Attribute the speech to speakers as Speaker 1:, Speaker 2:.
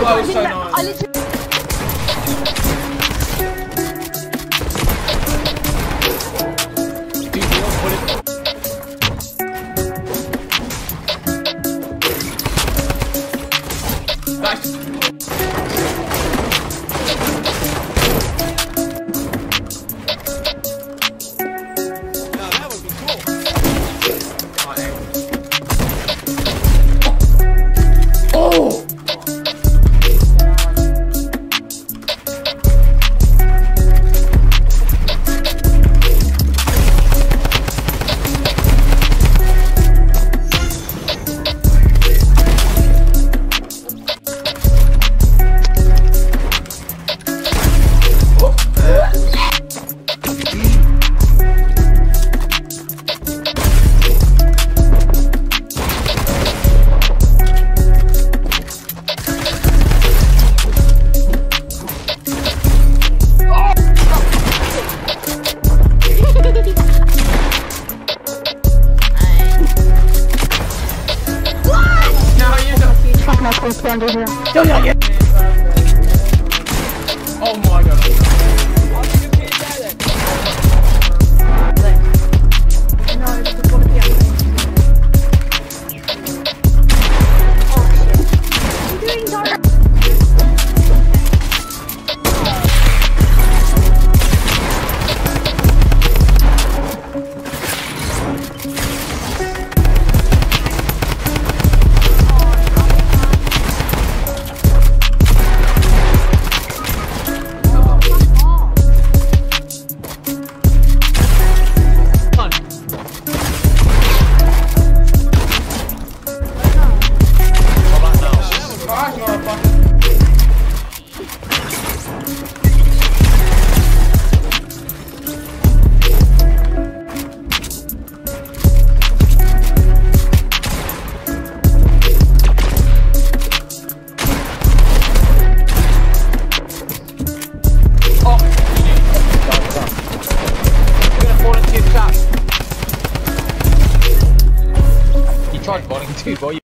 Speaker 1: that was so nice.
Speaker 2: I literally... Under here.
Speaker 1: Oh my god.
Speaker 2: No, it's just one of the other. Oh shit. What are you doing, Dara?
Speaker 1: Tried botting too, boy.